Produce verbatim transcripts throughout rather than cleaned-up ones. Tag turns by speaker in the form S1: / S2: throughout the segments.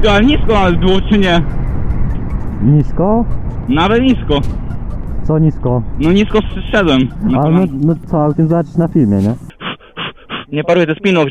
S1: Ale nisko nawet było, czy nie?
S2: Nisko?
S1: Nawet nisko.
S2: Co nisko?
S1: No nisko zszedłem.
S2: Ale no, no co, ale tym zobaczysz na filmie, nie?
S1: Nie paruje, to jest pinok.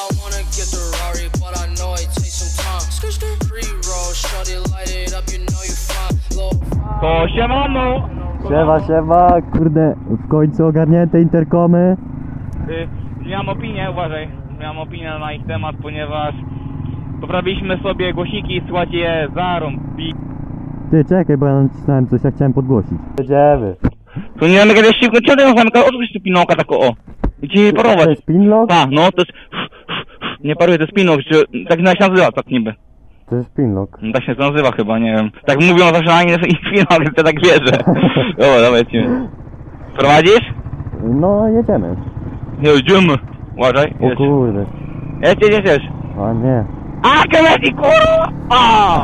S1: To siemano!
S2: Siema, siema, kurde, w końcu ogarnięte interkomy.
S1: Y, miałem opinię, uważaj, miałem opinię na ich temat, ponieważ poprawiliśmy sobie głośniki i słuchajcie je zarąbi.
S2: Ty, czekaj, bo ja nacisnąłem coś, ja chciałem podgłosić. Jedziemy.
S1: To nie mamy kiedyś szybko, czemu ty zamykał, odwróć tu pinoka tak o. I ci nie parować.
S2: To jest pinlock?
S1: Tak, no to jest... Nie paruje, to jest pinok, tak się nazywa, tak niby.
S2: To jest pinlock.
S1: Tak się to nazywa chyba, nie wiem. Tak mówią zawsze na nie i pinok, więc ja tak wierzę. Dobra, dawaj lecimy. Prowadzisz?
S2: No, jedziemy.
S1: Jedziemy. Uważaj,
S2: O
S1: jedź.
S2: kurde.
S1: Jedź, jedź, jedź.
S2: A nie.
S1: A, krewetki, kurwa! A!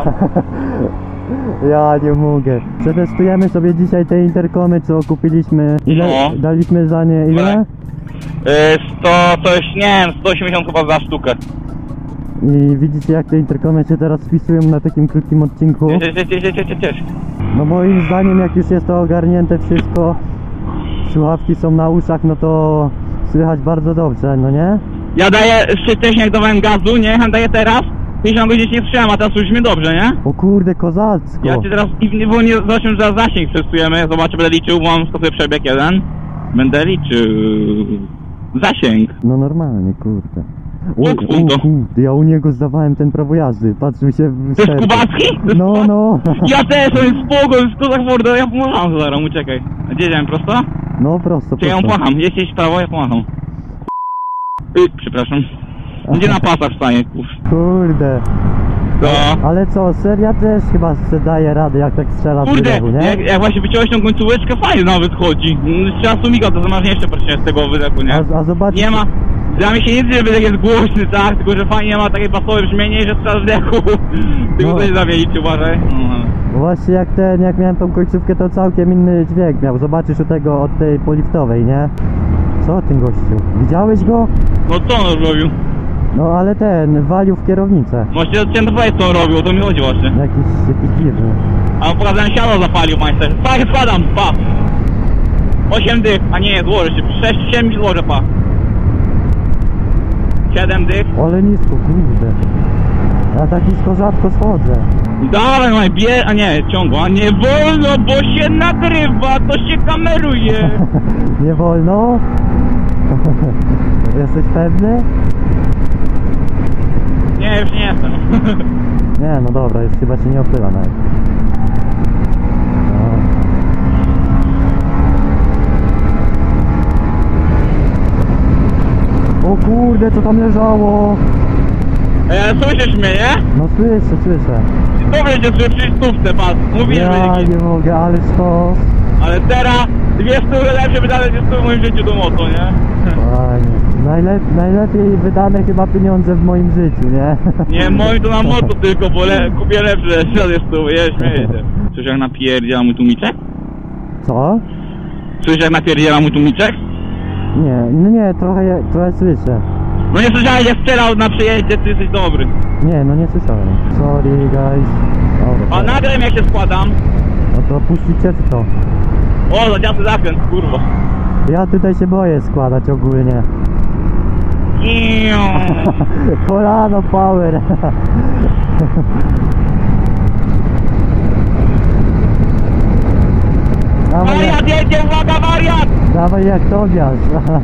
S2: Ja nie mogę. Przetestujemy sobie dzisiaj te interkomy, co kupiliśmy. Ile
S1: No.
S2: daliśmy za nie? Ile?
S1: Yy, sto, coś, nie wiem, sto osiemdziesiąt chyba za sztukę.
S2: I widzicie, jak te interkomy się teraz wpisują na takim krótkim odcinku.
S1: Jedź, jedź, jedź, jedź, jedź, jedź.
S2: No moim zdaniem, jak już jest to ogarnięte wszystko, słuchawki są na uszach, no to słychać bardzo dobrze, no nie?
S1: Ja daję, wcześniej jak dawałem gazu, nie? Ja daję teraz, pięćdziesiąt godzin nie słyszałem, a teraz słyszymy dobrze, nie?
S2: O kurde, kozacko!
S1: Ja cię teraz, i bo nie zobaczymy, że zasięg testujemy, zobaczę, będę liczył, bo mam sobie przebieg jeden. Będę liczył... Zasięg.
S2: No normalnie, kurde. O,
S1: O,
S2: o kurde, ja u niego zdawałem ten prawo jazdy, patrzył się w
S1: To jest
S2: serce.
S1: Kubacki?
S2: No, no.
S1: Ja też, to jest spoko, to jest kozak mordo, ja pomacham zaraz, uciekaj. A gdzie jedziemy, prosto?
S2: No prosto,
S1: Czy ja ją
S2: prosto.
S1: pomacham, jeśli jedź w prawo, ja pomacham. Y, przepraszam. Gdzie na pasach stanie, kurz?
S2: Kurde.
S1: To...
S2: Ale co, seria też chyba se daje radę, jak tak strzela z
S1: Kurde,
S2: wydechu, nie?
S1: jak, jak właśnie wyciąłeś tą końcóweczkę, fajnie nawet chodzi. Trzeba sumiga, to zamarzniejsze praktycznie z tego wydechu, nie?
S2: A, a zobaczcie...
S1: Nie ma... Dla mnie się nic nie wydech jest głośny, tak? Tylko, że fajnie ma takie basowe brzmienie, że strzela z wydechu. Tylko
S2: No.
S1: coś zawielić, uważaj. No.
S2: Właśnie jak ten, jak miałem tą końcówkę, to całkiem inny dźwięk miał. Zobaczysz u tego, od tej poliftowej, nie? Co ten gościu? Widziałeś go?
S1: No co on robił?
S2: No ale ten, walił w kierownicę.
S1: Właśnie chciałem to powiedzieć, co on robił, o to mi chodzi właśnie.
S2: Jakiś, jakiś dziwny.
S1: A on pokazałem, siano zapalił majster. Tak, składam, pa! osiem dych, a nie, złożę się. sześć, siedem złożę, pa. siedem dych.
S2: Ale nisko, kurde. Ja tak nisko rzadko schodzę.
S1: Dawaj, maj, bie... a nie, ciągło, a nie wolno, bo się nagrywa, to się kameruje.
S2: Nie wolno? Jesteś pewny?
S1: Nie, już nie jestem.
S2: Nie, no dobra, już chyba się nie opyla nawet. No. O kurde, co tam leżało?
S1: E, słyszysz mnie, nie?
S2: No słyszę, słyszę.
S1: Dobrze cię słyszę przy stówce, patrz. Mówisz,
S2: Ja
S1: że
S2: nie mogę, ale to...
S1: ale teraz dwie stówy lepsze wydane niż stówy w moim życiu do moto, nie?
S2: Fajnie. Najlep najlepiej wydane chyba pieniądze w moim życiu, nie?
S1: Nie, moim to na moto tylko, bo le kupię lepsze ślady stówy, je śmieję się. Słyszysz jak napierdziela mój tłumiczek?
S2: Co?
S1: Słyszysz jak napierdziela mój tłumiczek?
S2: Nie, no nie, trochę, trochę słyszę.
S1: No nie słyszałeś jak strzelał na przejeździe, ty jesteś dobry.
S2: Nie, no nie słyszałem. Sorry guys. Dobra,
S1: A nagraj jak się składam.
S2: no to puścicie czy co?
S1: O, zadziasty zakręt, kurwa.
S2: Ja tutaj się boję składać ogólnie.
S1: Iu.
S2: Kolano power. Dawaj jak,
S1: Wariat jedzie, uwaga, wariat!
S2: dawaj jak Tobiasz.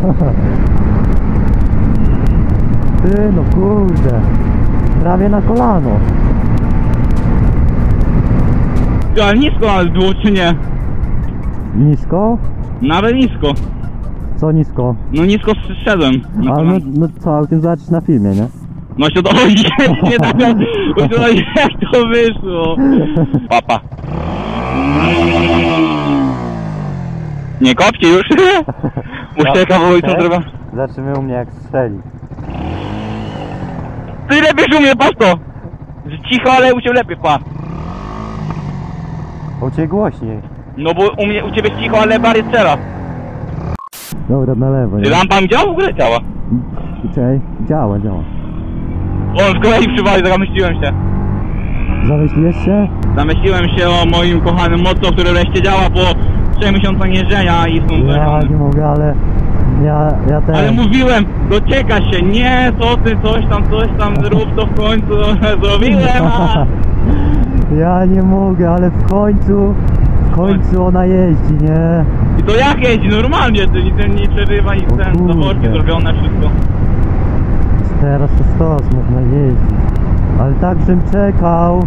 S2: Ty no kurde. Prawie na kolano.
S1: Ale nisko nawet było, czy nie?
S2: Nisko?
S1: Nawet nisko.
S2: Co nisko?
S1: No nisko zszedłem. No,
S2: Ale no, no co, ale tym zobaczysz na filmie, nie?
S1: no się to... O, nie tak, jak to wyszło. Papa. Nie kopcie już. Muszę kawałek co zrobię.
S2: Zaczynamy u mnie jak strzeli.
S1: Ty lepiej u mnie, patrz to. Cicho, ale u ciebie lepiej, pa.
S2: U ciebie głośniej.
S1: No bo u mnie, u ciebie cicho, ale bardziej strzela.
S2: Dobra, na lewo, nie?
S1: Czy lampa mi działa? W ogóle działa.
S2: Czekaj, działa, działa.
S1: O, z kolei przywali, zamyśliłem się.
S2: Zamyśliłeś się?
S1: Zamyśliłem się o moim kochanym motto, które wreszcie działa po trzech miesiącach jeżdżenia i są
S2: Ja nie mogę, ale... Ja, ja też...
S1: Ale mówiłem, docieka się, nie, co ty, coś tam, coś tam, zrób to w końcu, zrobiłem, a...
S2: Ja nie mogę, ale w końcu... W końcu ona jeździ, nie?
S1: I to jak jeździ? Normalnie, to nic nie przerywa, nic
S2: O
S1: ten,
S2: kurde.
S1: zaworki zrobione, wszystko.
S2: Teraz to sztos, można jeździć. Ale tak, żem czekał.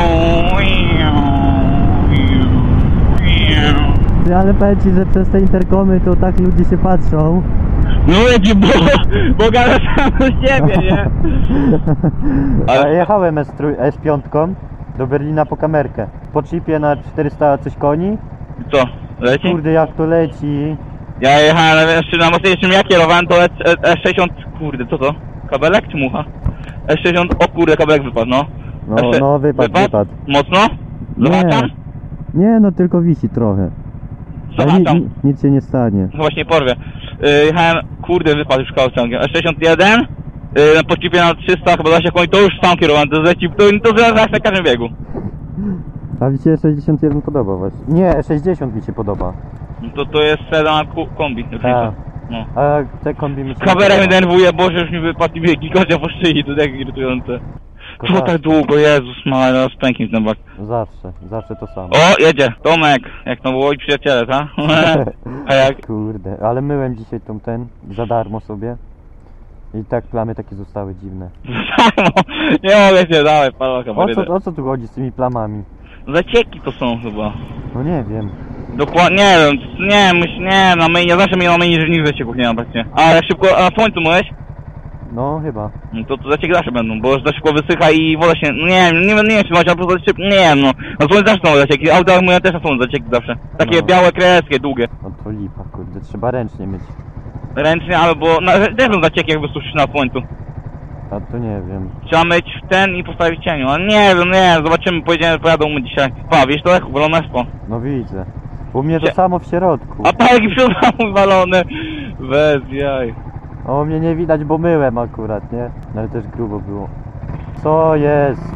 S2: Ty, ale powiem ci, że przez te interkomy to tak ludzie się patrzą.
S1: No wiecie, bo, bo gada sam do siebie, nie?
S2: Ale jechałem S pięć do Berlina po kamerkę. Po chipie na czterysta coś koni.
S1: Co, leci?
S2: Kurde, jak to leci.
S1: Ja jechałem ale jeszcze na mocniejszym, jak kierowałem, to S sześćdziesiąt, kurde, co to? Kabelek czy mucha? S sześćdziesiąt, o kurde, kabelek wypadł, no.
S2: No,
S1: S-
S2: no wypadł, wypadł.
S1: Mocno?
S2: Nie,
S1: Zobaczam?
S2: nie, no tylko wisi trochę. Ale ni,
S1: Zobaczam.
S2: ni, nic się nie stanie.
S1: No właśnie porwie. Yy, jechałem, kurde, wypadł już koło ciągiem. S sześćdziesiąt jeden, yy, po chipie na trzysta, chyba dwadzieścia koni, to już sam kierowałem, to zleci, to, to zaraz na każdym biegu.
S2: A mi się sześćdziesiąt jeden podoba właśnie. Nie, sześćdziesiąt mi się podoba.
S1: No to to jest sedan ku- kombi, różnica. No.
S2: A te kombi mi się
S1: Kamerę mnie
S2: podoba.
S1: denerwuje, Boże, już mi wypadł i biegi, kocia po szyi, to tak irytujące.
S2: Tylko
S1: Co tak długo, Jezus Maria, spęknie ten bak.
S2: Zawsze, zawsze to samo.
S1: O, jedzie, Tomek, jak to było i przyjaciele, tak? A jak?
S2: Kurde, ale myłem dzisiaj tą ten za darmo sobie. I tak plamy takie zostały dziwne.
S1: Nie mogę się, dawaj, pala
S2: O
S1: kamery.
S2: co, o co tu chodzi z tymi plamami?
S1: Zacieki to są chyba.
S2: No nie wiem.
S1: Dokładnie, nie wiem, nie, myśl, nie, na myjnie, zawsze mnie na myjnie żadnych zacieków nie mam praktycznie. Ale szybko, a na słońcu myłeś?
S2: No chyba.
S1: No to, to zacieki zawsze będą, bo za szybko wysycha i woda się, no nie wiem, nie, nie wiem czy macie, ale po prostu szybko, nie wiem, no. Na słońcu zawsze są zacieki, auta moje też są zacieki zawsze. Takie
S2: No.
S1: białe, kreskie, długie.
S2: No to lipa, kurde, trzeba ręcznie myć.
S1: Ręcznie albo, no, też są zacieki jakby suszysz na słońcu.
S2: A to nie wiem.
S1: Trzeba myć w ten i postawić w cieniu, ale nie wiem, nie, zobaczymy, pojedziemy, pojadą my dzisiaj. Pa, wiesz to jak uwalone spo.
S2: No widzę. U mnie to
S1: Cie-
S2: samo w środku.
S1: A pałki przód mam uwalone. Bez jaj.
S2: A u mnie nie widać, bo myłem akurat, nie? No ale też grubo było. Co jest?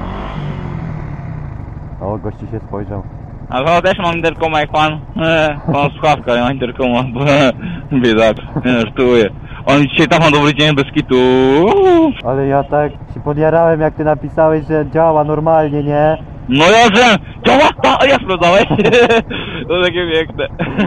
S2: O, gości się spojrzał.
S1: A to też mam interkoma jak pan. E, pan słuchawka, ja mam interkoma. Biedak, nie żartuję. On dzisiaj tam ma dobry dzień bez kitu.
S2: Ale ja tak się podjarałem, jak ty napisałeś, że działa normalnie, nie?
S1: No ja że, działa, a ja sprawdzałeś. To takie piękne.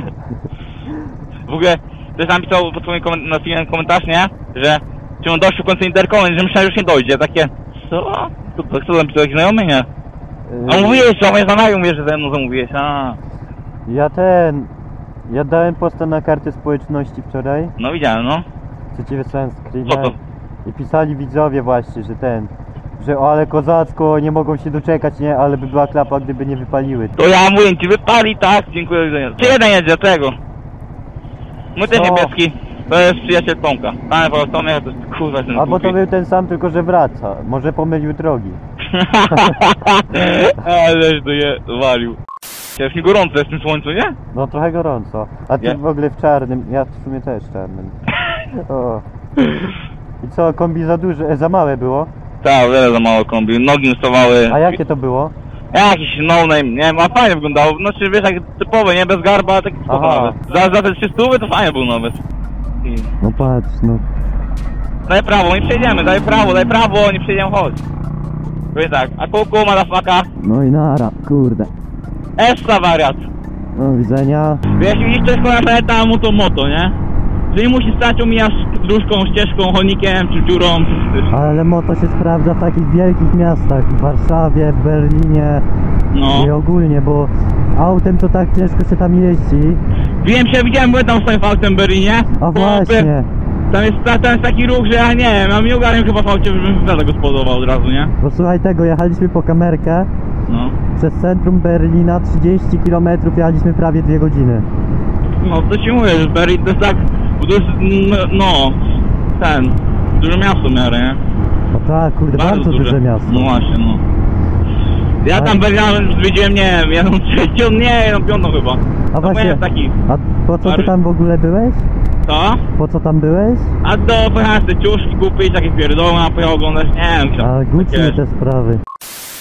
S1: W ogóle ktoś napisał pod swoim komen- na filmie komentarz, nie? Że czy on doszedł w końcu interkom, że myślałem, że już nie dojdzie. Takie, co? To, to kto napisał, jakiś znajomy, nie? A mówiłeś, a mnie znamawiał, mówię, że ze mną zamówiłeś, a.
S2: Ja ten... Ja dałem posta na kartę społeczności wczoraj.
S1: No widziałem, no.
S2: Co ci wysłałem
S1: Co
S2: screena.
S1: to?
S2: I pisali widzowie właśnie, że ten... Że o, ale kozacko, nie mogą się doczekać, nie? Ale by była klapa, gdyby nie wypaliły.
S1: To ja mówię ci, wypali, tak, dziękuję, do widzenia. Czy jeden jedzie, tego? Mój też
S2: Co?
S1: niebieski. To jest przyjaciel Tomka. Panie po Tomek, to jest kurwa ten
S2: A bo to
S1: głupi.
S2: był ten sam, tylko że wraca. Może pomylił drogi.
S1: Ależ to je walił. Już mi gorąco jest w tym słońcu, nie?
S2: No trochę gorąco. A ty
S1: Ja-
S2: w ogóle w czarnym. Ja w sumie też w czarnym. O. I co, kombi za duże, e, za małe było?
S1: Tak, wiele za mało kombi. Nogi ustawały.
S2: A jakie to było?
S1: Jakiś no name, nie wiem, a fajnie wyglądało. Znaczy wiesz, jak typowe, nie? Bez garba, taki spoko
S2: Aha.
S1: nawet. Za, za te trzy stówy to fajnie był nawet. I...
S2: No patrz, no.
S1: Daj prawo, nie przejdziemy, daj prawo, daj prawo, nie przejdziemy, chodź. Powiedz tak, a kuku, madafaka,
S2: No i nara, kurde.
S1: essa wariat.
S2: Do widzenia.
S1: Wiesz, widzisz, to jest kolejna planeta moto moto, nie? Czyli musisz stać, omijasz dróżką, ścieżką, chodnikiem, czy dziurą, czy...
S2: Ale moto się sprawdza w takich wielkich miastach. W Warszawie, w Berlinie
S1: No.
S2: i ogólnie, bo autem to tak ciężko się tam jeździ.
S1: Wiem się, widziałem, byłem tam swoim autem w Berlinie.
S2: A właśnie.
S1: Tam jest, tam jest taki ruch, że ja nie wiem, ja nie ogarniam chyba w aucie, żebym za tego spodował od razu, nie?
S2: Bo słuchaj tego, jechaliśmy po kamerkę.
S1: No.
S2: Przez centrum Berlina trzydzieści kilometrów jechaliśmy prawie dwie godziny.
S1: No, to ci mówię, że Berlin to jest tak, bo to jest, n- no, ten, duże miasto w miarę, nie?
S2: No tak, kurde, bardzo, duże miasto.
S1: No właśnie, no. Ja tam Berlin zwiedziłem, nie wiem, jedną trzecią, nie, jedną piątą chyba.
S2: A
S1: To
S2: właśnie,
S1: jest taki,
S2: a po co ty tam w ogóle byłeś?
S1: co?
S2: Po co tam byłeś?
S1: A to pojechałem sobie ciuszki kupić, takie pierdoły, a pojechał oglądać, nie wiem,
S2: A Gucci
S1: takie-
S2: te sprawy.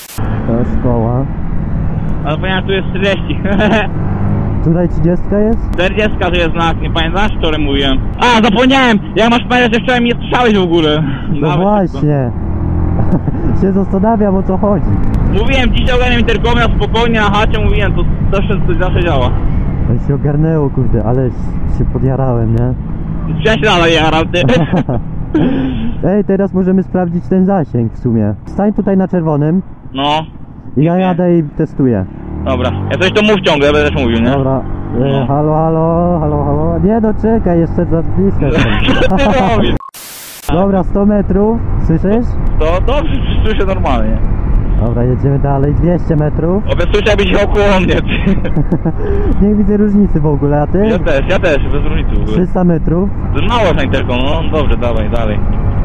S2: To szkoła.
S1: Ale pamiętam, tu jest czterdzieści.
S2: Tutaj trzydziestka jest?
S1: czterdzieści to jest znak, nie pamiętasz, który mówiłem? A, zapomniałem! Jak masz pamiętać, że wczoraj mnie słyszałeś w ogóle.
S2: No
S1: Nawet
S2: właśnie. się zastanawiam, o co chodzi.
S1: Mówiłem, dzisiaj ogarniam interkomy, a spokojnie na chacie mówiłem, to zawsze, to zawsze działa.
S2: To się ogarnęło, kurde, ale się podjarałem, nie?
S1: Ja się dalej jaram, ty.
S2: Ej, teraz możemy sprawdzić ten zasięg w sumie. Stań tutaj na czerwonym
S1: No,
S2: i ja jadę i testuję.
S1: dobra. Ja coś to mów ciągle, ja będę też mówił, nie?
S2: Dobra. E,
S1: No.
S2: halo, halo, halo, halo. Nie, no czekaj, jeszcze za blisko jestem.
S1: Co ty robisz?
S2: Dobra, sto metrów, słyszysz?
S1: To dobrze, słyszę normalnie.
S2: Dobra, jedziemy dalej, dwieście metrów.
S1: Obie słyszę, jakbyś jechał koło mnie, ty.
S2: Nie widzę różnicy w ogóle, a ty?
S1: Ja też, ja też, bez różnicy w ogóle.
S2: trzysta metrów.
S1: To mało na interkom, no dobrze, dawaj, dalej.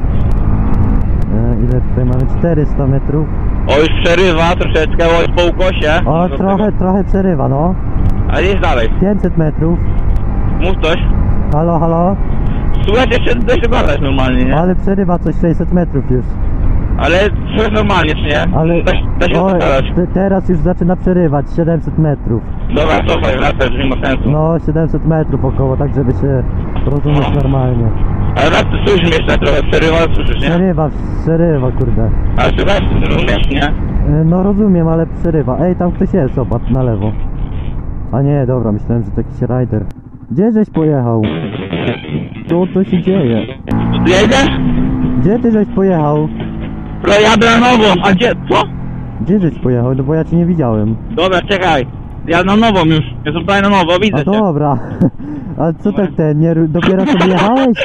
S2: E, ile tutaj mamy? czterysta metrów.
S1: O, już przerywa troszeczkę, o, jest po ukosie.
S2: O,
S1: Do
S2: trochę,
S1: tego.
S2: trochę przerywa, no.
S1: Ale jedź dalej,
S2: pięćset metrów.
S1: mów coś.
S2: Halo, halo.
S1: Słuchaj, jeszcze dość gadać normalnie, nie?
S2: Ale przerywa coś sześćset metrów już.
S1: Ale słychać normalnie, czy nie?
S2: Ale
S1: Da, da się
S2: o,
S1: postarać.
S2: te, teraz już zaczyna przerywać siedemset metrów.
S1: Dobra, cofaj, wracaj, że nie ma sensu.
S2: No, siedemset metrów około, tak żeby się rozumieć
S1: No.
S2: normalnie.
S1: Ale raz ty słyszysz mnie jeszcze trochę, przerywa, słyszysz, nie?
S2: Przerywa, przerywa, kurde.
S1: Ale słychać, rozumiesz, nie?
S2: E, No rozumiem, ale przerywa. Ej, tam ktoś jest, zobacz, na lewo. A nie, dobra, myślałem, że to jakiś rider. Gdzie żeś pojechał? Co to się dzieje?
S1: To ty jedziesz?
S2: Gdzie ty żeś pojechał?
S1: No jadę na nową, a gdzie, co?
S2: Gdzie żeś pojechał? No bo ja cię nie widziałem.
S1: Dobra, czekaj. Ja na nową już, jestem tutaj na nowo, widzę
S2: A
S1: cię.
S2: dobra. A co tak ten, nie, dopiero sobie jechałeś?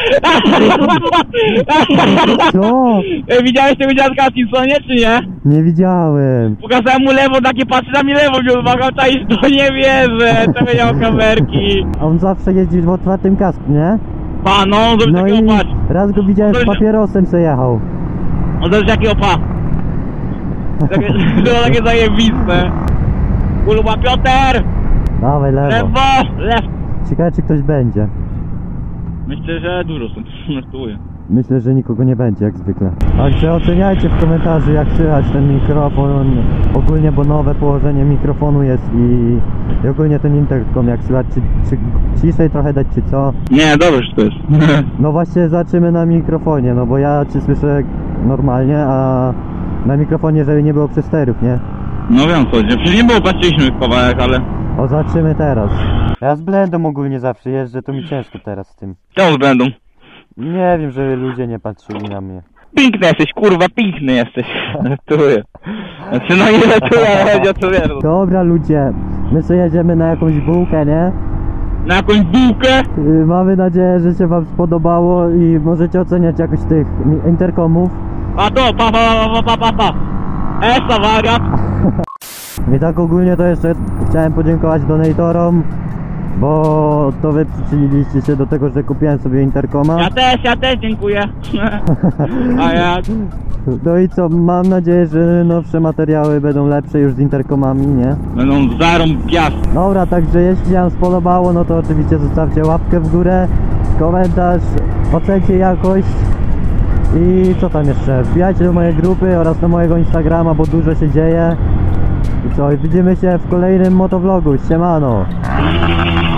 S2: Co?
S1: Ej, widziałeś tego dziadka Simpsonie, czy nie?
S2: Nie widziałem.
S1: Pokazałem mu lewo, taki patrzy na mnie lewo, mi odmagał, czaisz, to nie wierzę, to miał kamerki.
S2: A on zawsze jeździ w otwartym kasku, nie?
S1: Pa, no, zobacz
S2: No
S1: jakiego
S2: i
S1: patrz.
S2: raz go widziałem z papierosem se jechał.
S1: No zobacz jakiego pa. Takie, to takie zajebiste. Kurwa, Piotr!
S2: Dawaj, lewo.
S1: Lewo! Lew!
S2: Ciekawe, czy ktoś będzie.
S1: Myślę, że dużo są, żartuję.
S2: Myślę, że nikogo nie będzie, jak zwykle. Także oceniajcie w komentarzu, jak słychać ten mikrofon. Ogólnie, bo nowe położenie mikrofonu jest i, i ogólnie ten interkom, jak słychać, czy, czy ciszej trochę dać, czy co?
S1: Nie, dobrze to jest.
S2: No właśnie, zaczniemy na mikrofonie, no bo ja cię słyszę normalnie, a na mikrofonie, żeby nie było przesterów, nie?
S1: No wiem co, przecież nie było, patrzyliśmy w kawałek, ale...
S2: O, zaczniemy teraz. Ja z blendą ogólnie zawsze jeżdżę, to mi ciężko teraz z tym.
S1: Czemu będą?
S2: Nie wiem, żeby ludzie nie patrzyli na mnie.
S1: Piękny jesteś, kurwa, piękny jesteś. Żartuję. Znaczy no nie żartuję, ale chodzi o co wiesz.
S2: Dobra ludzie, my sobie jedziemy na jakąś bułkę, nie?
S1: Na jakąś bułkę?
S2: Yy, mamy nadzieję, że się wam spodobało i możecie oceniać jakoś tych mi- interkomów.
S1: A to, pa, pa, pa, pa, pa, pa. Esa, wariat.
S2: I tak ogólnie to jeszcze chciałem podziękować donatorom, bo to wy przyczyniliście się do tego, że kupiłem sobie interkoma.
S1: Ja też, ja też dziękuję. A ja...
S2: No i co, mam nadzieję, że nowsze materiały będą lepsze już z interkomami, nie?
S1: Będą zarąbiast.
S2: Dobra, także jeśli wam spodobało, no to oczywiście zostawcie łapkę w górę, komentarz, ocencie jakość i co tam jeszcze, wbijajcie do mojej grupy oraz do mojego Instagrama, bo dużo się dzieje. I co, i widzimy się w kolejnym motovlogu, siemano!